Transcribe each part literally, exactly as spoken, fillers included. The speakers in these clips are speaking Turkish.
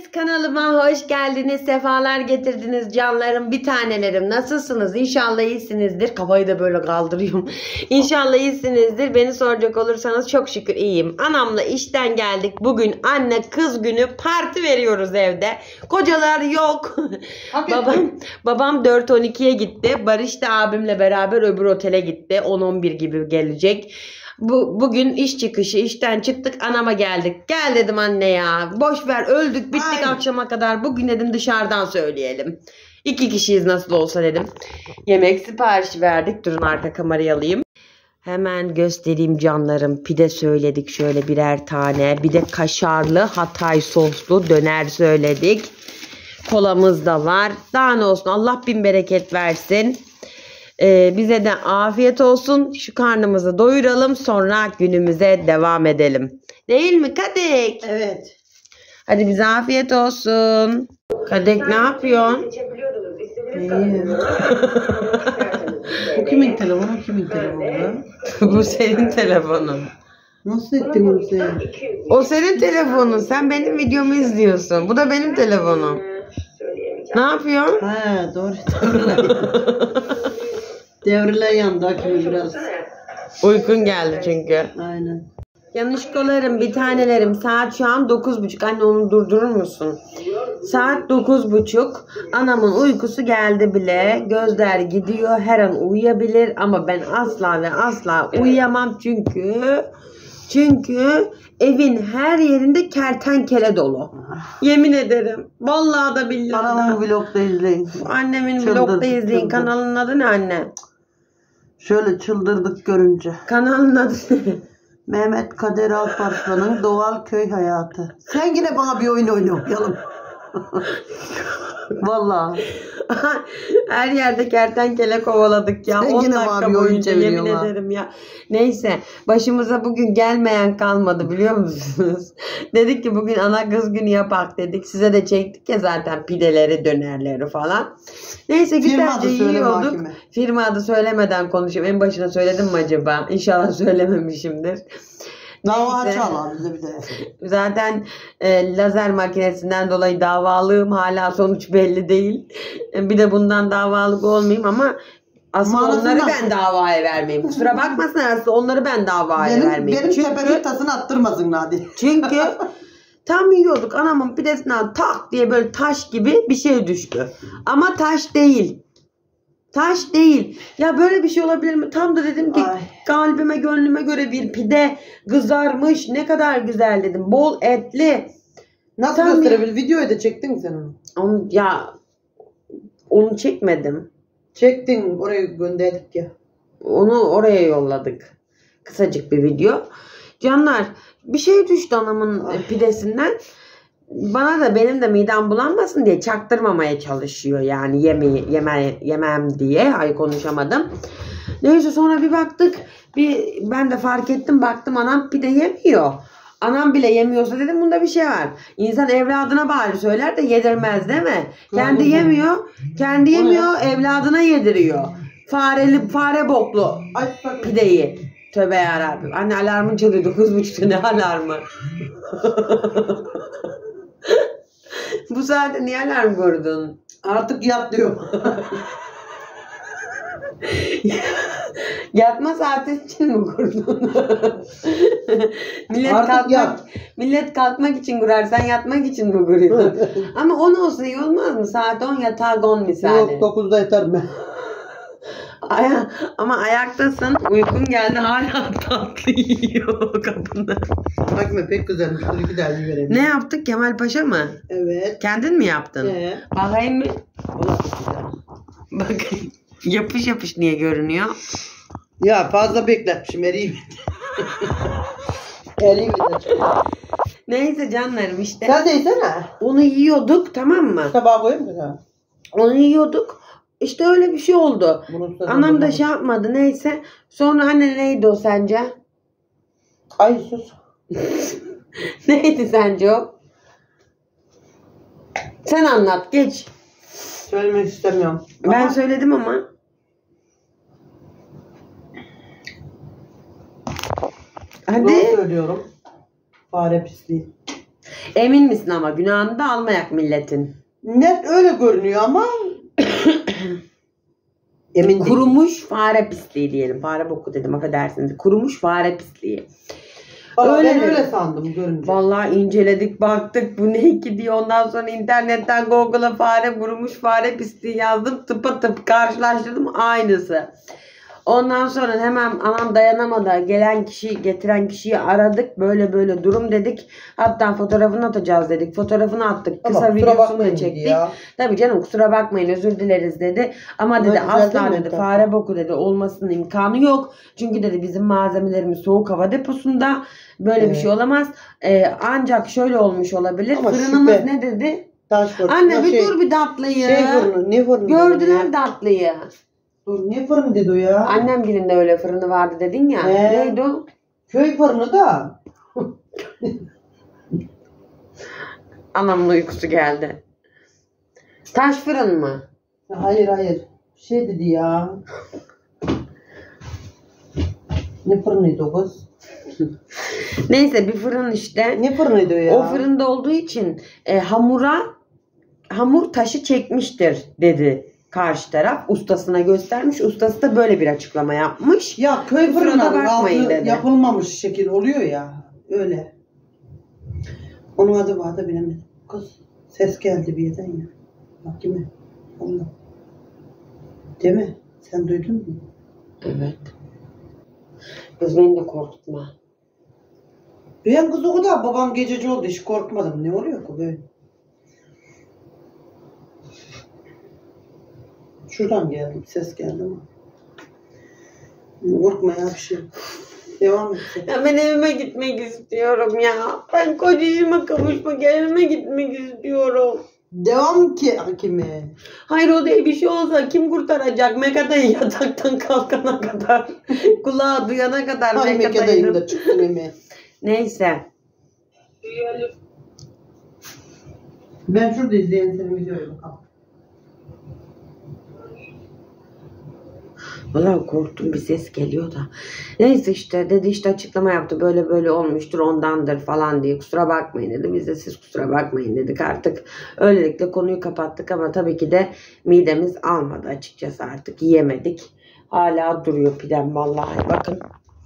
Evet, kanalıma hoş geldiniz, sefalar getirdiniz canlarım, bir tanelerim. Nasılsınız? İnşallah iyisinizdir. Kafayı da böyle kaldırıyorum. İnşallah iyisinizdir. Beni soracak olursanız çok şükür iyiyim. Anamla işten geldik. Bugün anne kız günü parti veriyoruz evde. Kocalar yok. babam babam dört on ikiye gitti. Barış da abimle beraber öbür otele gitti. on on bir gibi gelecek. Bu, bugün iş çıkışı, işten çıktık, anama geldik. Gel dedim anne ya. Boş ver, öldük bittik. Aynen. Akşama kadar. Bugün dedim dışarıdan söyleyelim. İki kişiyiz nasıl olsa dedim. Yemek siparişi verdik. Durun arka kamerayı alayım. Hemen göstereyim canlarım. Pide söyledik şöyle birer tane. Bir de kaşarlı Hatay soslu döner söyledik. Kolamız da var. Daha ne olsun, Allah bin bereket versin. Ee, bize de afiyet olsun. Şu karnımızı doyuralım. Sonra günümüze devam edelim. Değil mi Kadek? Evet. Hadi bize afiyet olsun. Kadek ne yapıyorsun? İyi. Bu kimin telefonu? Kimin telefonu? Bu senin telefonun. Nasıl ettin onu sen? O senin telefonun. Sen benim videomu izliyorsun. Bu da benim telefonum. Ne yapıyorsun? Ha doğru. Devrilen yandı hakimi biraz. Uykun geldi çünkü. Aynen. Yanışkolarım, bir tanelerim. Saat şu an dokuz buçuk. Anne onu durdurur musun? Saat dokuz buçuk. Anamın uykusu geldi bile. Gözler gidiyor. Her an uyuyabilir. Ama ben asla ve asla uyuyamam. Çünkü çünkü evin her yerinde kertenkele dolu. Yemin ederim. Vallahi da billahi. Anamın vlogda izleyin. Annemin Çıldır, vlogda izleyin. çıldır. Kanalın adı ne anne? Şöyle çıldırdık görünce. Kanalın adı ne? Mehmet Kader Alparslan'ın doğal köy hayatı. Sen yine bana bir oyun oynayalım. Vallahi. Her yerde kertenkele kovaladık ya. Sen on yine dakika abi boyunca yemin ha. ederim ya. Neyse, başımıza bugün gelmeyen kalmadı biliyor musunuz? Dedik ki bugün ana kız günü yapak dedik. Size de çektik ya zaten pideleri, dönerleri falan. Neyse güzelce yiyorduk. Firma adı söylemeden konuşayım. En başına söyledim mi acaba? İnşallah söylememişimdir. Dava açalım bize bir de. Zaten e, lazer makinesinden dolayı davalığım, hala sonuç belli değil. E, bir de bundan davalık olmayayım ama aslında Manasından. onları ben davaya vermeyeyim. Kusura bakmasın, aslında onları ben davaya Benim, vermeyeyim. benim Çünkü, tepemin tasını attırmasın hadi. çünkü tam yiyorduk, anamın pidesinden tak diye böyle taş gibi bir şey düştü. Ama taş değil. Taş değil. Ya böyle bir şey olabilir mi? Tam da dedim ki Ay. kalbime gönlüme göre bir pide kızarmış. Ne kadar güzel dedim. Bol etli. Nasıl Tam gösterebilir? Videoyu da çektin mi sen onu? onu? Ya onu çekmedim. Çektin, oraya gönderdik ya. Onu oraya yolladık. Kısacık bir video. Canlar, bir şey düştü anamın Ay. pidesinden. Bana da benim de midem bulanmasın diye çaktırmamaya çalışıyor yani yemeği yeme, yemem diye. Ay konuşamadım. Neyse sonra bir baktık. Bir ben de fark ettim, baktım anam pide yemiyor. Anam bile yemiyorsa dedim bunda bir şey var. İnsan evladına bari söyler de yedirmez değil mi? Kendi yemiyor. Kendi yemiyor, evladına yediriyor. Fareli fare boklu pideyi. Tövbe yarabbim. Anne alarmın çalıyor dokuz buçukta, ne alarmı? Bu saatte niye alarm kurdun? Artık yat diyor. Yatma saati için mi kurdun? millet Artık kalkmak, yat. millet kalkmak için kurar, sen yatmak için mi kuruyorsun? Ama on olsa iyi olmaz mı? Saat on yatağa on misali. Yok dokuzda yeter mi? Aya, ama ayaktasın, uykun geldi, hala tatlı yiyor kapında. Bakma pek güzelmiş. Dur bir daha verelim. Ne yaptık, Kemal Paşa mı? Evet. Kendin mi yaptın? Evet. Bakayım mı? Bak yapış yapış niye görünüyor? Ya fazla bekletmişim, eriyim. eriyim. Neyse canlarım işte. Sen de yesene. Onu yiyorduk, tamam mı? Tabağa koyayım mı sen? Onu yiyorduk. İşte öyle bir şey oldu. Anam da şey yapmadı, neyse. Sonra anne neydi o sence? Ay sus. Neydi sence o? Sen anlat, geç. Söylemek istemiyorum. Ben ama... söyledim ama. Hadi. Doğru söylüyorum. Fare pisliği. Emin misin ama günahını da almayak milletin. Net öyle görünüyor ama emin değilim. Kurumuş fare pisliği diyelim. Fare boku dedim, affedersiniz. Kurumuş fare pisliği. Valla Öyle ben mi? öyle sandım görünce. Vallahi inceledik, baktık bu ne ki diye. Ondan sonra internetten Google'a fare kurumuş fare pisliği yazdım. Tıpa tıp karşılaştırdım, aynısı. Ondan sonra hemen anam dayanamadı. Gelen kişi, getiren kişiyi aradık. Böyle böyle durum dedik. Hatta fotoğrafını atacağız dedik. Fotoğrafını attık. Kısa Ama kusura videosunu bakmayın da dedi çektik. ya. Tabii canım, kusura bakmayın, özür dileriz dedi. Ama dedi Ama güzel asla değil mi? dedi fare boku dedi olmasının imkanı yok. Çünkü dedi bizim malzemelerimiz soğuk hava deposunda. Böyle Evet. bir şey olamaz. Ee, ancak şöyle olmuş olabilir. Ama Fırınımız şüphe. ne dedi? Taş fırını. Anne bir şey, dur bir tatlıyı. Şey fırını. Ne fırını? Gördüler dedi tatlıyı. Dur ne fırını dedi o ya? Annem birinde öyle fırını vardı dedin ya. He. Neydi o? Köy fırını da. Anamın uykusu geldi. Taş fırın mı? Hayır hayır. Şey dedi ya. Ne fırınıydı o kız? Neyse bir fırın işte. Ne fırınıydı o ya? O fırında olduğu için e, hamura hamur taşı çekmiştir dedi karşı taraf. Ustasına göstermiş. Ustası da böyle bir açıklama yapmış. Ya köy Kusura fırınlarının bakmayın altı dedi. yapılmamış şekil oluyor ya. Öyle. Onun adı vardı bilemedim. Kız ses geldi bir yerden ya. Bak kime? Allah. Değil mi? Sen duydun mu? Evet. Kız beni de korkutma. Ben kız o kadar babam gececi oldu hiç korkmadım. Ne oluyor ki böyle? Şuradan geldi bir ses geldi ama. Korkma ya bir şey. Devam et. Ya ben evime gitmek istiyorum ya. Ben kocacığıma kavuşmak, evime gitmek istiyorum. Devam ki hakime. Hayır, o diye bir şey olsa kim kurtaracak? Mekadayı yataktan kalkana kadar. Kulağı duyana kadar Ay Mekadayı'nın. mekadayım da çıktım eme. Neyse. Ben şurada izleyen senin videoyu bakalım. Vallahi korktum, bir ses geliyor da. Neyse işte dedi, işte açıklama yaptı. Böyle böyle olmuştur, ondandır falan diye. Kusura bakmayın dedi. Biz de siz kusura bakmayın dedik artık. Öylelikle konuyu kapattık ama tabii ki de midemiz almadı açıkçası, artık yiyemedik. Hala duruyor pidem vallahi. Bakın.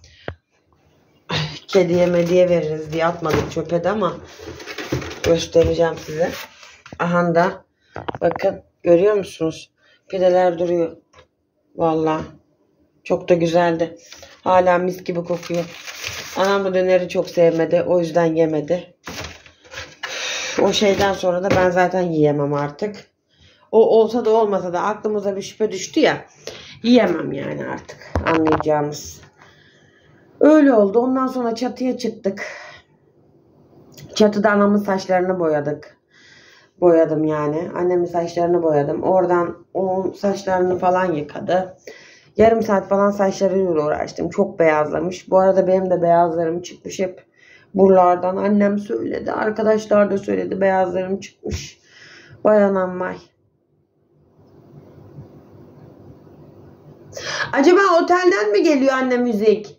Kediye mediye veririz diye atmadık çöpe de ama göstereceğim size. Aha da bakın, görüyor musunuz? Pideler duruyor. Vallahi çok da güzeldi. Hala mis gibi kokuyor. Anam bu döneri çok sevmedi. O yüzden yemedi. O şeyden sonra da ben zaten yiyemem artık. O olsa da olmasa da aklımıza bir şüphe düştü ya. Yiyemem yani artık. Anlayacağınız. Öyle oldu. Ondan sonra çatıya çıktık. Çatıda anamın saçlarını boyadık. Boyadım yani. Annemin saçlarını boyadım. Oradan onun saçlarını falan yıkadı. Yarım saat falan saçlarıyla uğraştım. Çok beyazlamış. Bu arada benim de beyazlarım çıkmış hep buralardan. Annem söyledi. Arkadaşlar da söyledi. Beyazlarım çıkmış. Vay anam vay. Acaba otelden mi geliyor anne müzik?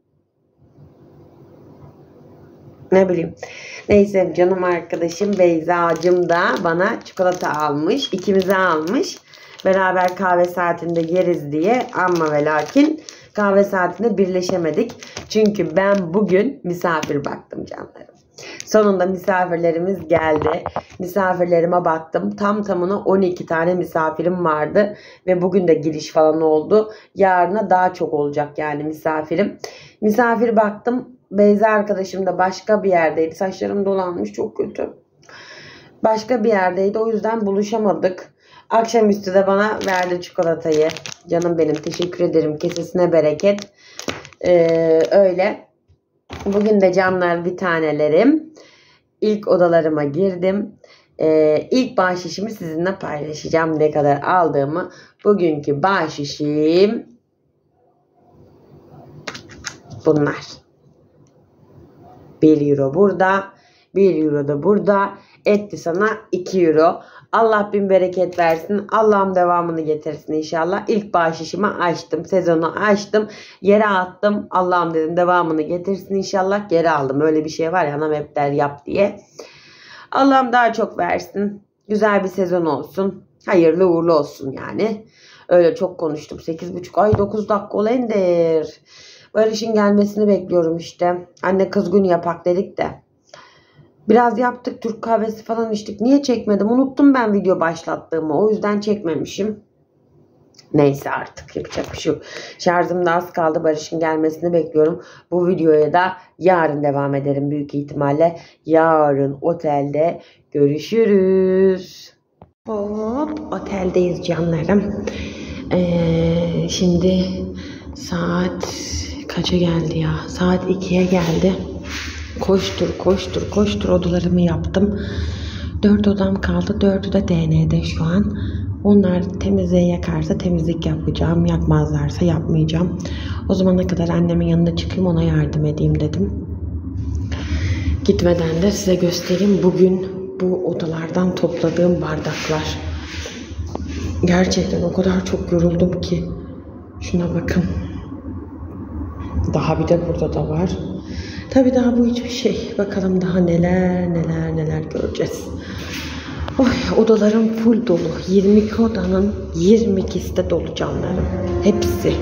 Ne bileyim. Neyse canım arkadaşım Beyza'cığım da bana çikolata almış. İkimize almış. Beraber kahve saatinde yeriz diye, ama ve lakin kahve saatinde birleşemedik. Çünkü ben bugün misafir baktım canlarım. Sonunda misafirlerimiz geldi. Misafirlerime baktım. Tam tamına on iki tane misafirim vardı. Ve bugün de giriş falan oldu. Yarına daha çok olacak yani misafirim. Misafir baktım. Beyza arkadaşım da başka bir yerdeydi. Saçlarım dolanmış, çok kötü. Başka bir yerdeydi. O yüzden buluşamadık. Akşamüstü de bana verdi çikolatayı. Canım benim, teşekkür ederim. Kesesine bereket. Ee, öyle. Bugün de canlar bir tanelerim. İlk odalarıma girdim. Ee, ilk bahşişimi sizinle paylaşacağım. Ne kadar aldığımı. Bugünkü bahşişim bunlar. bir euro burada. bir euro da burada. Etti sana iki euro. Allah bin bereket versin. Allah'ım devamını getirsin inşallah. İlk bahşişimi açtım. Sezonu açtım. Yere attım. Allah'ım dedim devamını getirsin inşallah. Geri aldım. Öyle bir şey var ya, anam hep der yap diye. Allah'ım daha çok versin. Güzel bir sezon olsun. Hayırlı uğurlu olsun yani. Öyle çok konuştum. sekiz buçuk ay dokuz dakika olayındır. Barış'ın gelmesini bekliyorum işte. Anne kız günü yapak dedik de. Biraz yaptık, Türk kahvesi falan içtik. Niye çekmedim? Unuttum ben video başlattığımı. O yüzden çekmemişim. Neyse artık yapacak bir şey yok. Şarjım da az kaldı. Barış'ın gelmesini bekliyorum. Bu videoya da yarın devam ederim büyük ihtimalle. Yarın otelde görüşürüz. Hop, oteldeyiz canlarım. Ee, şimdi saat kaça geldi ya? Saat ikiye geldi. Koştur koştur koştur odalarımı yaptım. Dört odam kaldı. Dördü de D N'de şu an. Onlar temizliğe yakarsa temizlik yapacağım. Yakmazlarsa yapmayacağım. O zamana kadar annemin yanına çıkayım, ona yardım edeyim dedim. Gitmeden de size göstereyim. Bugün bu odalardan topladığım bardaklar. Gerçekten o kadar çok yoruldum ki. Şuna bakın. Daha bir de burada da var. Tabii daha bu hiçbir şey. Bakalım daha neler neler neler göreceğiz. Oy, odalarım full dolu. yirmi iki odanın yirmi ikisi de dolu canlarım. Hepsi.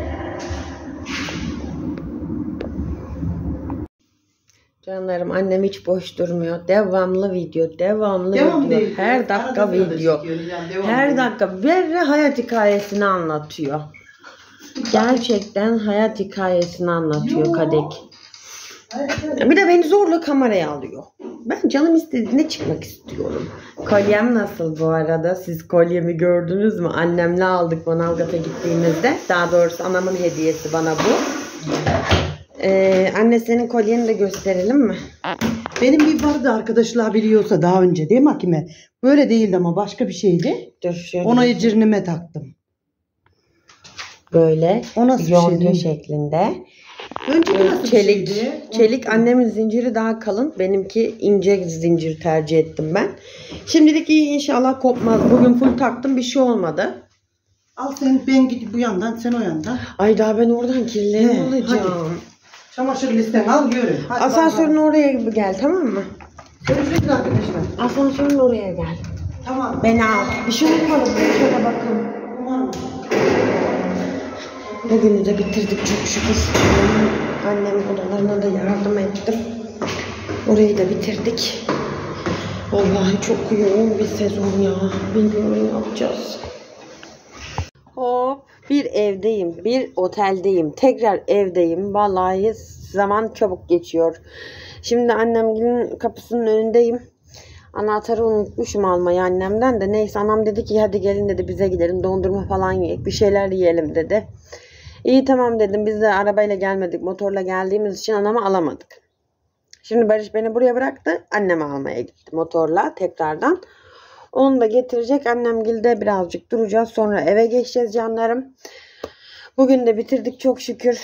Canlarım, annem hiç boş durmuyor. Devamlı video, devamlı Devam video. değil. Her dakika Arada sırada video. çekiyor, yani devam Her değil. dakika bir hayat hikayesini anlatıyor. Gerçekten hayat hikayesini anlatıyor Kadek. Bir de beni zorla kameraya alıyor. Ben canım istediğinde çıkmak istiyorum. Kolyem nasıl bu arada? Siz kolyemi gördünüz mü? Annemle aldık Manavgat'a gittiğimizde. Daha doğrusu anamın hediyesi bana bu. Ee, anne, senin kolyeni de gösterelim mi? Benim bir vardı, arkadaşlar biliyorsa daha önce değil mi Hakime? Böyle değildi ama başka bir şeydi. Dur şöyle. Ona ecirnime taktım. Böyle O nasıl bir yonca şeydi? şeklinde. Önce Böyle nasıl çelik. bir şeydi? Çelik, annemin zinciri daha kalın. Benimki ince zincir tercih ettim ben. Şimdilik iyi, inşallah kopmaz. Bugün full taktım, bir şey olmadı. Al sen, ben gidip bu yandan, sen o yandan. Ay daha ben oradan kirli He, alacağım. Çamaşır listeni al görün. Hadi Asansörün oraya gel, tamam mı? görüşürüz arkadaşlar. Asansörün oraya gel. Tamam. Beni al. Bir şey olmadı. Şöyle bakın. Umarım. Bugünü de bitirdik çok şükür. Annemin odalarına da yardım ettim. Orayı da bitirdik. Vallahi çok yoğun bir sezon ya. Bilmiyorum ne yapacağız. Hop, bir evdeyim, bir oteldeyim, tekrar evdeyim. Vallahi zaman çabuk geçiyor. Şimdi annemgilin kapısının önündeyim. Anahtarı unutmuşum almayı annemden de. Neyse, anam dedi ki hadi gelin dedi, bize gidelim, dondurma falan yiyek, bir şeyler yiyelim dedi. İyi tamam dedim. Biz de arabayla gelmedik, motorla geldiğimiz için anamı alamadık. Şimdi Barış beni buraya bıraktı, annemi almaya gitti motorla tekrardan. Onu da getirecek. Annemgilde birazcık duracağız, sonra eve geçeceğiz canlarım. Bugün de bitirdik çok şükür.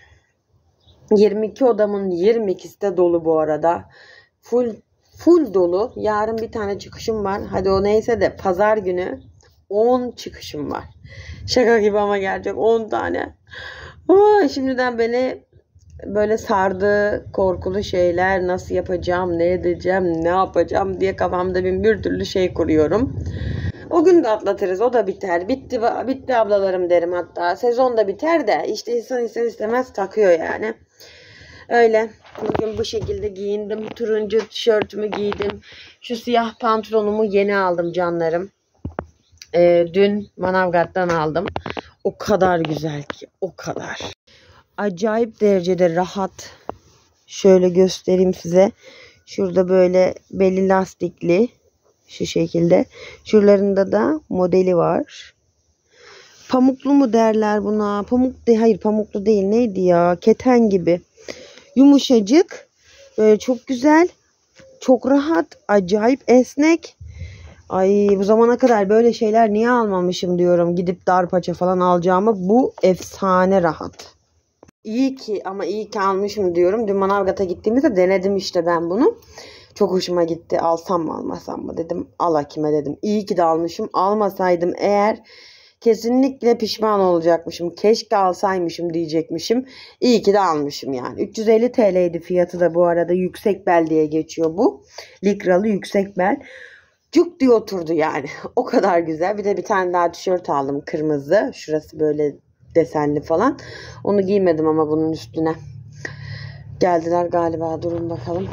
yirmi iki odamın yirmi ikisi de dolu bu arada. Full full dolu. Yarın bir tane çıkışım var. Hadi o neyse de pazar günü on çıkışım var. Şaka gibi ama gerçek on tane. Aa, şimdiden beni böyle sardı korkulu şeyler, nasıl yapacağım, ne edeceğim, ne yapacağım diye kafamda bin bir türlü şey kuruyorum. O gün de atlatırız, o da biter. Bitti bitti ablalarım derim hatta. Sezon da biter de işte insan ister istemez takıyor yani. Öyle. Bugün bu şekilde giyindim. Turuncu tişörtümü giydim. Şu siyah pantolonumu yeni aldım canlarım. Ee, dün Manavgat'tan aldım. O kadar güzel ki. O kadar. Acayip derecede rahat. Şöyle göstereyim size. Şurada böyle belli lastikli. Şu şekilde. Şuralarında da modeli var. Pamuklu mu derler buna? Pamuk değil. Hayır, pamuklu değil. Neydi ya? Keten gibi. Yumuşacık. Böyle çok güzel. Çok rahat. Acayip esnek. Ay, bu zamana kadar böyle şeyler niye almamışım diyorum. Gidip dar paça falan alacağıma, bu efsane rahat. İyi ki ama iyi ki almışım diyorum. Dün Manavgat'a gittiğimizde denedim işte ben bunu. Çok hoşuma gitti. Alsam mı almasam mı dedim. Al Hakime dedim. İyi ki de almışım. Almasaydım eğer Kesinlikle pişman olacakmışım. Keşke alsaymışım diyecekmişim. İyi ki de almışım yani. üç yüz elli T L'ydi fiyatı da bu arada. Yüksek bel diye geçiyor bu. Likralı yüksek bel. Cuk diye oturdu yani. O kadar güzel. Bir de bir tane daha tişört aldım kırmızı. Şurası böyle desenli falan. Onu giymedim ama bunun üstüne. Geldiler galiba. Durun bakalım.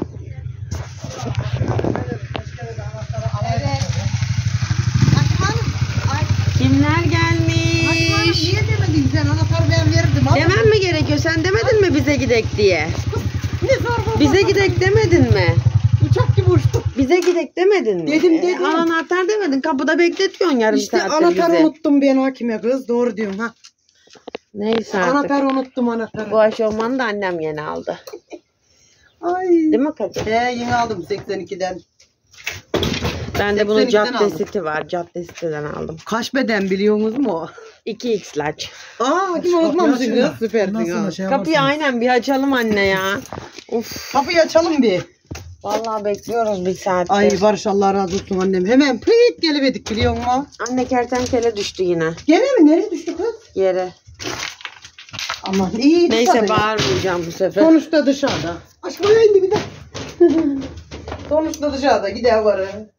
Kimler gelmiş? Niye demedin sen? Anahtarı ben verirdim. Demem mi gerekiyor? Sen demedin mi bize gidek diye? Ne zor bu? Bize gidek demedin mi? Uçak gibi uçtum. Bize gidek demedin mi? Dedim, dedim. Ee, al anahtar demedin. Kapıda bekletiyorsun yarım İşte saattir anahtarı bizi. unuttum ben Hakime kız. Doğru diyorsun ha. Neyse artık. Anahtarı unuttum anahtarı. Bu aşofmanı da annem yeni aldı. Ay. Değil mi Kadir? He yeni aldım seksen ikiden. Ben de bunun seksen ikiden cadde aldım. siti var. Cadde siteden aldım. Kaç beden biliyorsunuz mu? iki x large. Aa Hakime unutmamışsın kız. Süpersin ha. Şey Kapıyı aynen bir açalım anne ya. Uf. Kapıyı açalım bir. Vallahi bekliyoruz bir saattir. Ay Barış Allah razı olsun annem. Hemen pıyıt geliverdik biliyor musun? Anne kertenkele düştü yine Gene mi? Nereye düştü kız? yere. Aman iyi. Neyse dışarıda. bağırmayacağım bu sefer. Sonuçta dışarıda. Aşkım indi bir de. Sonuçta dışarıda gider varı.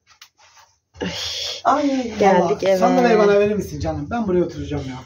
Ay Geldik eve. Sandalyeyi bana verir misin canım? Ben buraya oturacağım ya.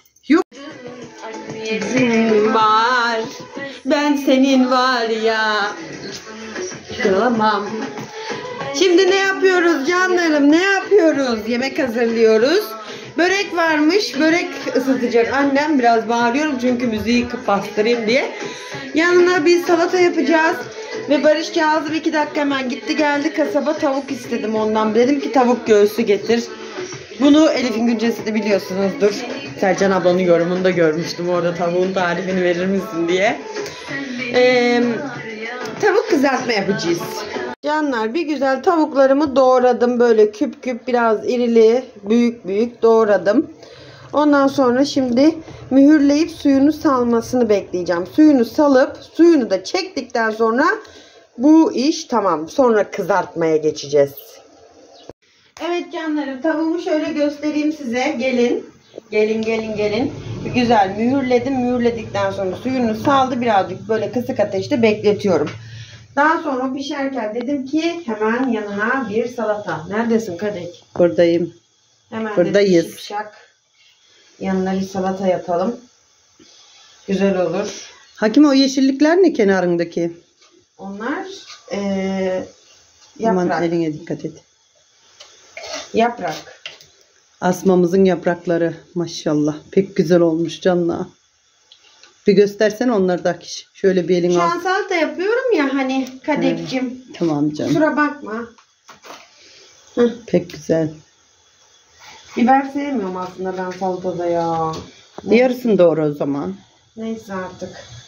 Senin var, ben senin var ya. Tamam. Şimdi ne yapıyoruz canlarım? Ne yapıyoruz? Yemek hazırlıyoruz. Börek varmış. Börek ısıtacak annem. Biraz bağırıyorum çünkü müziği bastırayım diye. Yanına bir salata yapacağız. Ve Barış Kazım iki dakika hemen gitti geldi kasaba, tavuk istedim ondan. Dedim ki tavuk göğsü getir. Bunu Elif'in güncesini biliyorsunuzdur. Sercan ablanın yorumunu da görmüştüm. Orada tavuğun tarifini verir misin diye. Ee, tavuk kızartma yapacağız. Canlar bir güzel tavuklarımı doğradım. Böyle küp küp biraz irili büyük büyük doğradım. Ondan sonra şimdi mühürleyip suyunu salmasını bekleyeceğim. Suyunu salıp suyunu da çektikten sonra bu iş tamam. Sonra kızartmaya geçeceğiz. Evet canlarım, tavuğumu şöyle göstereyim size. Gelin. Gelin gelin gelin. Bir güzel mühürledim. Mühürledikten sonra suyunu saldı. Birazcık böyle kısık ateşte bekletiyorum. Daha sonra pişerken dedim ki hemen yanına bir salata. Neredesin Kadek? Buradayım. Hemen Buradayız. dedim şipşak. Yanına bir salata yapalım. Güzel olur. Hakim o yeşillikler ne kenarındaki? Onlar ee, yaprak. Aman eline dikkat et. Yaprak. Asmamızın yaprakları maşallah. Pek güzel olmuş canına. Bir göstersene onları da kişi. Şöyle bir elin Şu al. an salata yapıyorum ya hani Kadek'cim. Tamam canım. Kusura bakma. Hı. Pek güzel. Biber sevmiyorum aslında ben salatada ya. Yarısını doğru o zaman. Neyse artık.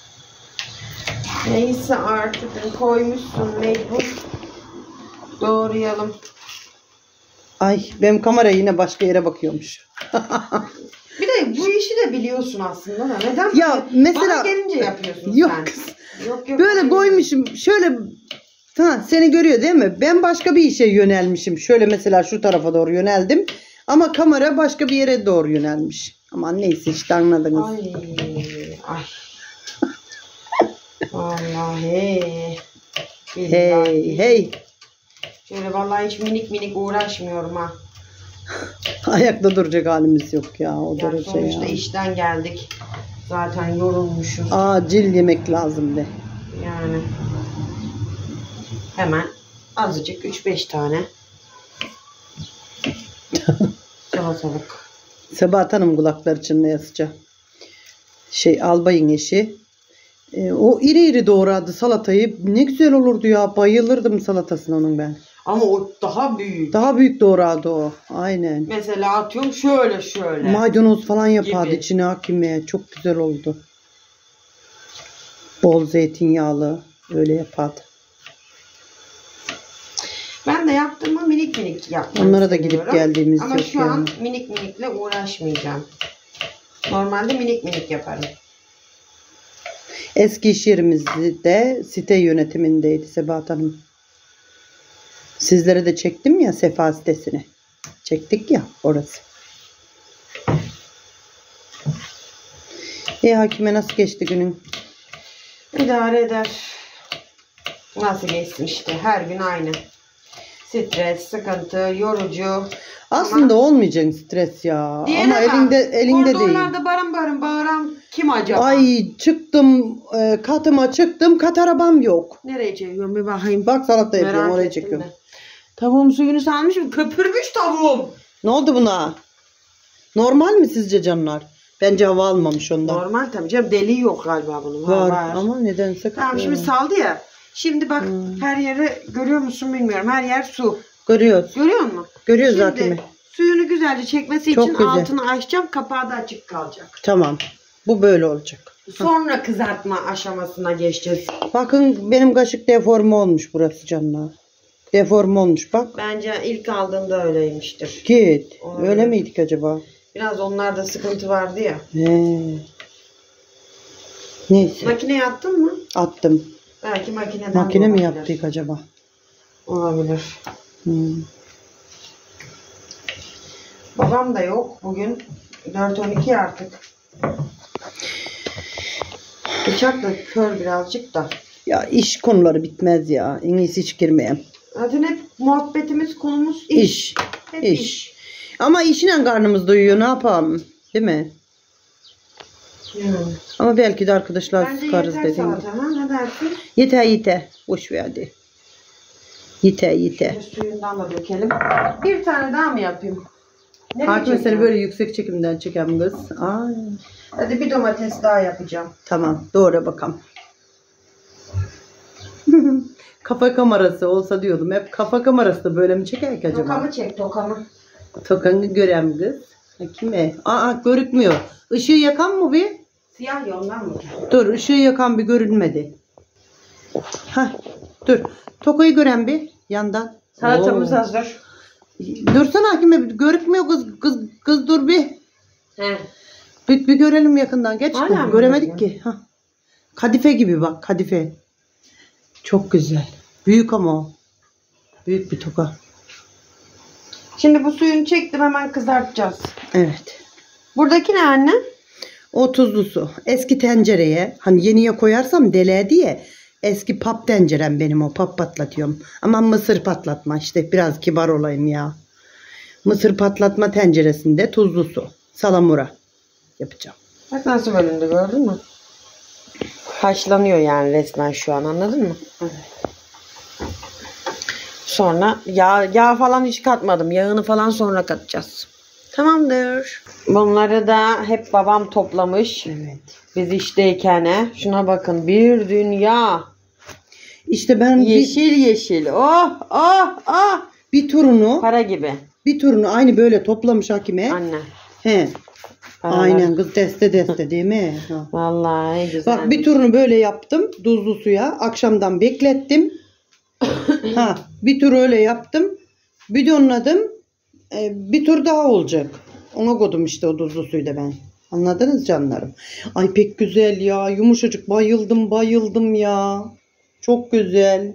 Neyse artık koymuşsun mecbur. Doğrayalım. Ay benim kamera yine başka yere bakıyormuş. Bir de bu işi de biliyorsun aslında da. Neden Ya böyle mesela- bana gelince yapıyorsun Yok sen? kız. Yok yok. Böyle koymuşum şöyle, ha, seni görüyor değil mi? Ben başka bir işe yönelmişim. Şöyle mesela şu tarafa doğru yöneldim. Ama kamera başka bir yere doğru yönelmiş. Aman neyse işte anladınız. Ay. Ay. Vallahi. Billahi. Hey hey. Şöyle vallahi hiç minik minik uğraşmıyorum ha. Ayakta duracak halimiz yok ya. O Yani derece sonuçta ya. işten geldik. Zaten yorulmuşuz. Acil yemek lazım de. Yani. Hemen azıcık üç beş tane. Salatalık. Sebahat Hanım kulakları çınlayasıca. Şey albayın eşi. E, o iri iri doğradı salatayı. Ne güzel olurdu ya. Bayılırdım salatasına onun ben. Ama o daha büyük. Daha büyük doğradı o. Aynen. Mesela atıyorum şöyle şöyle. Maydanoz falan yapardı Gibi. içine Hakime. Çok güzel oldu. Bol zeytinyağlı. Öyle yapardı. Ben de yaptığımı minik minik yapmayı Onlara da gidip seviyorum. geldiğimiz Ama yok şu yani. an minik minikle uğraşmayacağım. Normalde minik minik yaparım. Eski iş yerimizde site yönetimindeydi Sebahat Hanım. Sizlere de çektim ya Sefa sitesini. Çektik ya orası. E Hakime nasıl geçti günün? İdare eder. Nasıl geçsin işte. Her gün aynı. Stres, sıkıntı, yorucu. Aslında ama olmayacak stres ya. Diyene ama bak, elinde elinde değil. Koridorlarda barın barın bağıran kim acaba? Ay çıktım e, katıma çıktım. Kat arabam yok. Nereye çekiyorum bir bakayım. Bak salata yapıyorum Merak oraya ettim çekiyorum. de. Tavuğum suyunu salmışım. Köpürmüş tavuğum. Ne oldu buna? Normal mi sizce canlar? Bence hava almamış ondan. Normal tabii canım. Deliği yok galiba bunun. Var, var. ama nedense. Tamam şimdi saldı ya. Şimdi bak Hmm. her yeri görüyor musun bilmiyorum. Her yer su. Görüyoruz. Görüyor musun? Görüyoruz Şimdi Hakime. suyunu güzelce çekmesi Çok için güzel. altını açacağım. Kapağı da açık kalacak. Tamam. Bu böyle olacak. Sonra kızartma aşamasına geçeceğiz. Bakın benim kaşık deforme olmuş burası canlar. Deforme olmuş bak. Bence ilk aldığında öyleymiştir. Git. Olabilir. Öyle miydik acaba? Biraz onlarda sıkıntı vardı ya. He. Neyse. Makineye attın mı? Attım. Belki makineden Makine mi olabilir. yaptık acaba? Olabilir. Hmm. Babam da yok bugün. dört on iki artık. Bıçak da kör birazcık da. Ya iş konuları bitmez ya. En iyisi hiç girmeyeyim. Zaten hep muhabbetimiz konumuz iş. İş. Hep İş. iş. Ama işine karnımız doyuyor. Ne yapalım? Değil mi? Hmm. Ama belki de arkadaşlar Bence sıkarız yeter dediğim gibi. salata. Ha? Ne dersin? Yeter yeter. Boş ver hadi. Yeter yeter. Şöyle suyundan da dökelim. Bir tane daha mı yapayım? Nereye Hakime seni çekeceğim? böyle yüksek çekimden çeken kız. Ay. Hadi bir domates daha yapacağım. Tamam. Doğru bakalım. Kafa kamerası olsa diyordum. Hep kafa kamerası da böyle mi çeker ki acaba? Tokamı çek tokamı. Tokanı gören kız. Hakime. Aa görükmüyor. Işığı yakan mı bir? Siyah ya ondan mı? Dur ışığı yakan bir görünmedi. Hah dur. Tokayı gören bir yandan. Salatamız Oo. hazır. Dursana Hakime görükmüyor kız kız kız dur bir. He. Bir, bir görelim yakından. Geç. Hala mı Göremedik görüyor? ki. Hah. Kadife gibi bak kadife. Çok güzel. Büyük ama o. Büyük bir toka. Şimdi bu suyunu çektim hemen kızartacağız. Evet. Buradaki ne anne? O tuzlu su. Eski tencereye hani yeniye koyarsam dele diye eski pap tencerem benim o pap patlatıyorum. Ama mısır patlatma işte biraz kibar olayım ya. Mısır patlatma tenceresinde tuzlu su. Salamura yapacağım. Bak nasıl bölündü gördün mü? Haşlanıyor yani resmen şu an anladın mı? Evet. Sonra yağ, yağ falan hiç katmadım. Yağını falan sonra katacağız. Tamamdır. Bunları da hep babam toplamış. Evet. Biz işteyken he. Şuna bakın bir dünya. İşte ben bir, Yeşil yeşil. Oh oh oh. bir turunu Para gibi. bir turunu aynı böyle toplamış Hakime. Anne. He. Paralar. Aynen kız deste deste değil mi? Ha. Vallahi güzel. Bak bir turunu böyle yaptım tuzlu suya akşamdan beklettim. Ha bir tur öyle yaptım. Bidonladım. Ee, bir tur daha olacak. Ona koydum işte o tuzlu suyu da ben. Anladınız canlarım. Ay pek güzel ya. Yumuşacık bayıldım bayıldım ya. Çok güzel.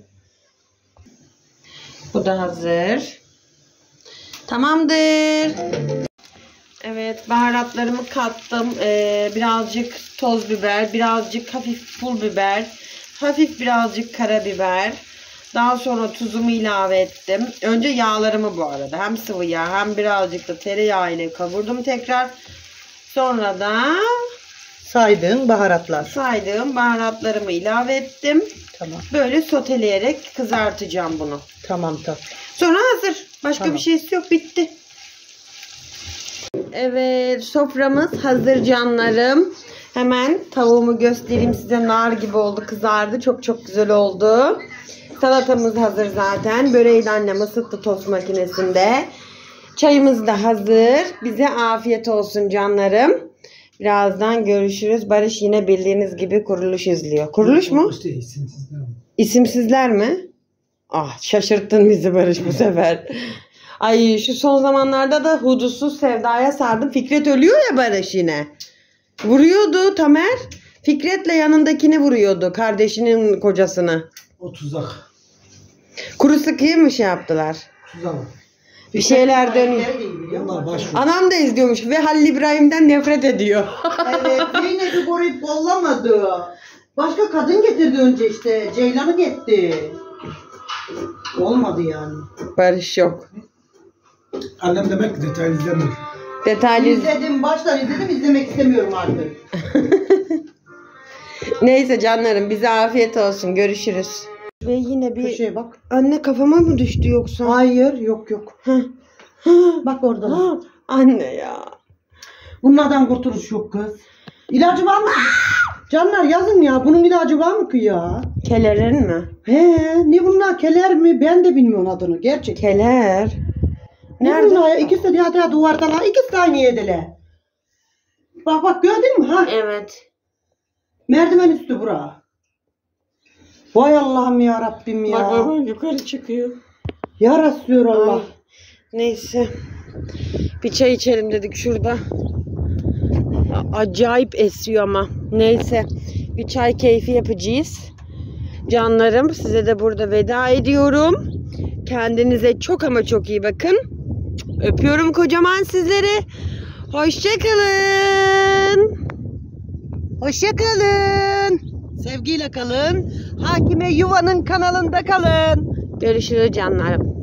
Bu da hazır. Tamamdır. Evet baharatlarımı kattım. Ee, birazcık toz biber, birazcık hafif pul biber, hafif birazcık karabiber. Daha sonra tuzumu ilave ettim. Önce yağlarımı bu arada hem sıvı yağ hem birazcık da tereyağı ile kavurdum tekrar. Sonra da Saydığın baharatlar. saydığım baharatlarımı ilave ettim. Tamam. Böyle soteleyerek kızartacağım bunu. Tamam tamam. Sonra hazır. Başka Tamam. bir şeysi yok. Bitti. Evet. Soframız hazır canlarım. Hemen tavuğumu göstereyim size. Nar gibi oldu. Kızardı. Çok çok güzel oldu. Salatamız hazır zaten. Böreği de annem ısıttı tost makinesinde. Çayımız da hazır. Bize afiyet olsun canlarım. Birazdan görüşürüz. Barış yine bildiğiniz gibi kuruluş izliyor. Kuruluş mu? İşte isimsizler mi? İsimsizler mi? Ah şaşırttın bizi Barış bu sefer. Ay şu son zamanlarda da hudutsuz sevdaya sardım. Fikret ölüyor ya Barış yine. Vuruyordu Tamer. Fikret'le yanındakini vuruyordu. Kardeşinin kocasını. O tuzak. Kuru sıkıyı mı şey yaptılar? Tuzak. Bir şeyler dönüyor. Bunlar başvuru. Anam da izliyormuş ve Halil İbrahim'den nefret ediyor. Evet, Zeynep'i koruyup kollamadı. Başka kadın getirdi önce işte. Ceylan'ı getti. Olmadı yani. Barış yok. Annem demek ki detaylı izlemiyor. Detaylı. İzledim, baştan izledim, izlemek istemiyorum artık. Neyse canlarım, bize afiyet olsun. Görüşürüz. Ve yine bir... Köşeye bak. Anne kafama mı düştü yoksa? Hayır, yok yok. Heh. Bak orada. Ha, anne ya. Bunlardan kurtuluş yok kız. İlacı var mı? Canlar yazın ya, bunun ilacı var mı ki ya? Kelerin mi? He, ne bunlar, keler mi? Ben de bilmiyorum adını, gerçek. Keler. Ne Nerede? bunlar ya? İkisi de ya, ya duvardalar, ikisi de aynı yerdeler. Bak bak, gördün mü ha? Evet. Merdiven üstü bura. Vay Allah'ım ya Rabbim ya. Bak bak yukarı çıkıyor. Ya Resulallah. Ay. Neyse. Bir çay içelim dedik şurada. A- Acayip esiyor ama. Neyse. Bir çay keyfi yapacağız. Canlarım, size de burada veda ediyorum. Kendinize çok ama çok iyi bakın. Öpüyorum kocaman sizleri. Hoşçakalın. Hoşçakalın. Sevgiyle kalın. Hakime Yuva'nın kanalında kalın. Görüşürüz canlarım.